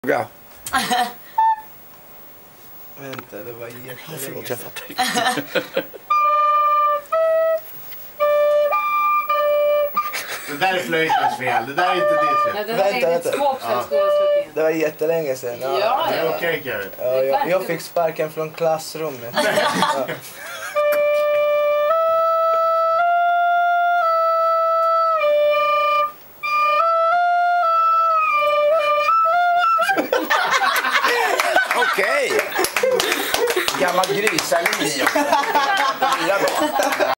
fråga. Vänta, det var jättelänge Förlåt, jag fattar inte. Det där är flöjtens fel, det där är inte ditt fel. Ja, det var riktigt svårt för skolavslutningen. Det var jättelänge sedan. Ja, Det är okej, Kevin. Ja, jag fick sparken från klassrummet. Ja. Okej. Gammal grysalin. Ja, då.